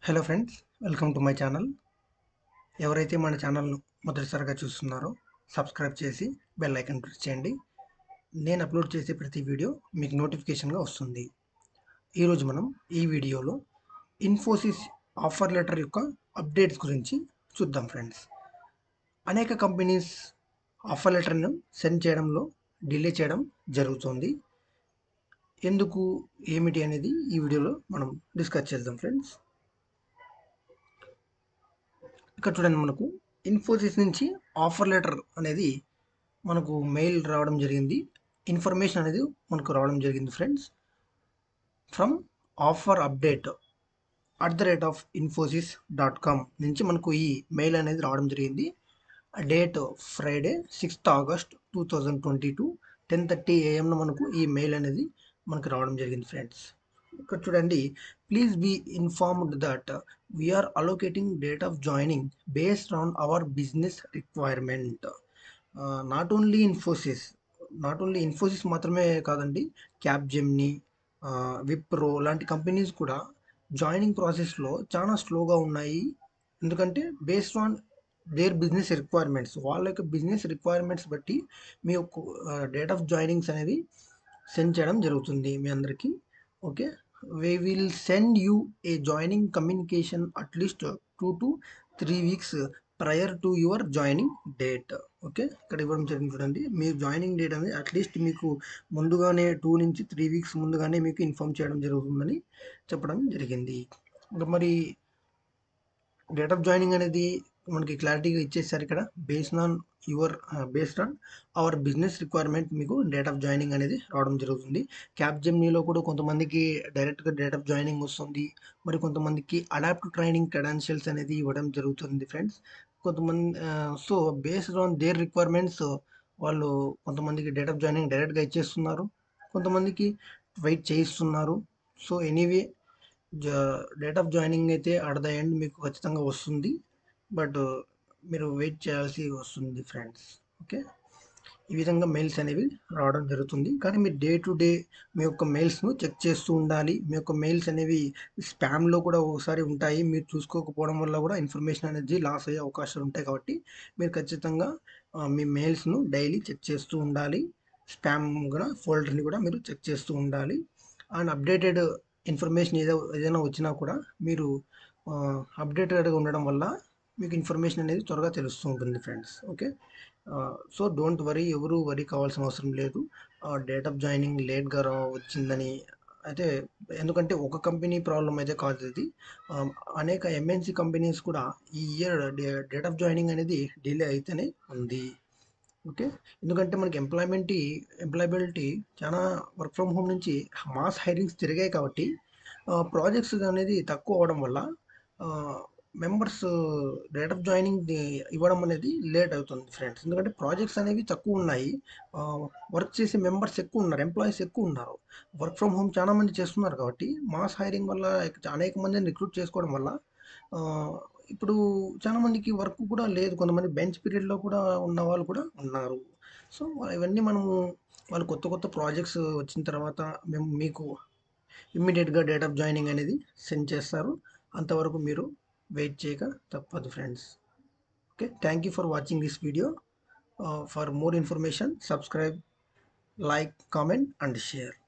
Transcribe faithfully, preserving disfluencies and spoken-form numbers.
Hello friends, welcome to my channel. ఎవరైతే మన ఛానల్ను మొదటిసారిగా చూస్తున్నారో సబ్స్క్రైబ్ చేసి బెల్ ఐకాన్ ప్రెస్ చేయండి. నేను అప్లోడ్ చేసే ప్రతి వీడియో మీకు నోటిఫికేషన్గా వస్తుంది. ఈరోజు మనం ఈ వీడియోలో ఇన్ఫోసిస్ ఆఫర్ లెటర్ యొక్క అప్డేట్స్ గురించి చూద్దాం ఫ్రెండ్స్. అనేక కంపెనీస్ ఆఫర్ లెటర్ను సెండ్ చేయడంలో డిలే చేయడం జరుగుతుంది. ఎందుకు, ఏమిటి అనేది ఈ వీడియోలో మనం డిస్కస్ చేద్దాం ఫ్రెండ్స్. ఇక్కడ చూడండి, మనకు ఇన్ఫోసిస్ నుంచి ఆఫర్ లెటర్ అనేది మనకు మెయిల్ రావడం జరిగింది. ఇన్ఫర్మేషన్ అనేది మనకు రావడం జరిగింది friends. From offer update at the rate of Infosys dot com నుంచి మనకు ఈ మెయిల్ అనేది రావడం జరిగింది. Date Friday sixth August two thousand twenty two ten thirty ఏఎంలో మనకు ఈ మెయిల్ అనేది మనకు రావడం జరిగింది ఫ్రెండ్స్. ఇక్కడ చూడండి, please be informed that we are allocating date of joining based on our business requirement. Not only Infosys not only Infosys మాత్రమే కాదండి, క్యాప్ జెమ్ని, విప్రో లాంటి కంపెనీస్ కూడా జాయినింగ్ ప్రాసెస్లో చాలా స్లోగా ఉన్నాయి. ఎందుకంటే based on their business requirements, వాళ్ళ యొక్క బిజినెస్ రిక్వైర్మెంట్స్ బట్టి మీ యొక్క డేట్ ఆఫ్ జాయినింగ్స్ అనేది సెండ్ చేయడం జరుగుతుంది మీ అందరికీ. Okay, we will send you a joining communication at least two to three weeks prior to your joining date. Okay, ఇక్కడ ఇవ్వడం జరిగింది చూడండి, మీ జాయినింగ్ డేట్ అనేది అట్లీస్ట్ మీకు ముందుగానే టూ నుంచి త్రీ వీక్స్ ముందుగానే మీకు ఇన్ఫామ్ చేయడం జరుగుతుందని చెప్పడం జరిగింది. ఇంకా మరి డేట్ ఆఫ్ జాయినింగ్ అనేది మనకి క్లారిటీగా ఇచ్చేసారు. ఇక్కడ based on your based on our business requirement మీకు డేట్ ఆఫ్ జాయినింగ్ అనేది రావడం జరుగుతుంది. క్యాప్ జెమ్నీలో కూడా కొంతమందికి డైరెక్ట్గా డేట్ ఆఫ్ జాయినింగ్ వస్తుంది, మరి కొంతమందికి అడాప్ట్ ట్రైనింగ్ క్రెడెన్షియల్స్ అనేది ఇవ్వడం జరుగుతుంది ఫ్రెండ్స్. కొంతమంది so based on their requirements వాళ్ళు కొంతమందికి డేట్ ఆఫ్ జాయినింగ్ డైరెక్ట్గా ఇచ్చేస్తున్నారు, కొంతమందికి వెయిట్ చేయిస్తున్నారు. So anyway, date of joining అయితే అట్ ద ఎండ్ మీకు ఖచ్చితంగా వస్తుంది, బట్ మీరు వెయిట్ చేయాల్సి వస్తుంది ఫ్రెండ్స్. ఓకే, ఈ విధంగా మెయిల్స్ అనేవి రావడం జరుగుతుంది. కానీ మీరు డే టు డే మీ యొక్క మెయిల్స్ను చెక్ చేస్తూ ఉండాలి. మీ యొక్క మెయిల్స్ అనేవి స్పామ్లో కూడా ఒకసారి ఉంటాయి, మీరు చూసుకోకపోవడం వల్ల కూడా ఇన్ఫర్మేషన్ అనేది లాస్ అయ్యే అవకాశాలు ఉంటాయి. కాబట్టి మీరు ఖచ్చితంగా మీ మెయిల్స్ను డైలీ చెక్ చేస్తూ ఉండాలి. స్పామ్ కూడా ఫోల్డర్ని కూడా మీరు చెక్ చేస్తూ ఉండాలి. అండ్ అప్డేటెడ్ ఇన్ఫర్మేషన్ ఏదో ఏదైనా వచ్చినా కూడా మీరు అప్డేటెడ్గా ఉండడం వల్ల మీకు ఇన్ఫర్మేషన్ అనేది త్వరగా తెలుస్తూ ఉంటుంది friends. Okay, so don't worry, ఎవరు వరీ కావాల్సిన అవసరం లేదు. డేట్ ఆఫ్ జాయినింగ్ లేట్గా రా వచ్చిందని అయితే, ఎందుకంటే ఒక కంపెనీ ప్రాబ్లం అయితే కాదు ఇది, అనేక ఎంఎన్సి కంపెనీస్ కూడా ఈ ఇయర్ డేట్ ఆఫ్ జాయినింగ్ అనేది డిలే అయితేనే ఉంది. ఓకే, ఎందుకంటే మనకి ఎంప్లాయ్మెంట్ ఎంప్లాయబిలిటీ చాలా వర్క్ ఫ్రమ్ హోమ్ నుంచి మాస్ హైరింగ్స్ జరిగాయి. కాబట్టి ప్రాజెక్ట్స్ అనేది తక్కువ అవడం వల్ల మెంబర్స్ డేట్ ఆఫ్ జాయినింగ్ ఇవ్వడం అనేది లేట్ అవుతుంది ఫ్రెండ్స్. ఎందుకంటే ప్రాజెక్ట్స్ అనేవి తక్కువ ఉన్నాయి, వర్క్ చేసే మెంబర్స్ ఎక్కువ ఉన్నారు, ఎంప్లాయీస్ ఎక్కువ ఉన్నారు, వర్క్ ఫ్రమ్ హోమ్ చాలా మంది చేస్తున్నారు. కాబట్టి మాస్ హైరింగ్ వల్ల అనేక మందిని రిక్రూట్ చేసుకోవడం వల్ల ఇప్పుడు చాలా మందికి వర్క్ కూడా లేదు, కొంతమంది బెంచ్ పీరియడ్లో కూడా ఉన్న వాళ్ళు కూడా ఉన్నారు. సో ఇవన్నీ మనము వాళ్ళు కొత్త కొత్త ప్రాజెక్ట్స్ వచ్చిన తర్వాత మేము మీకు ఇమ్మీడియట్గా డేట్ ఆఫ్ జాయినింగ్ అనేది సెండ్ చేస్తారు. అంతవరకు మీరు వెయిట్ చేయక తప్పదు friends. Okay, thank you for watching this video. For more information subscribe, like, comment and share.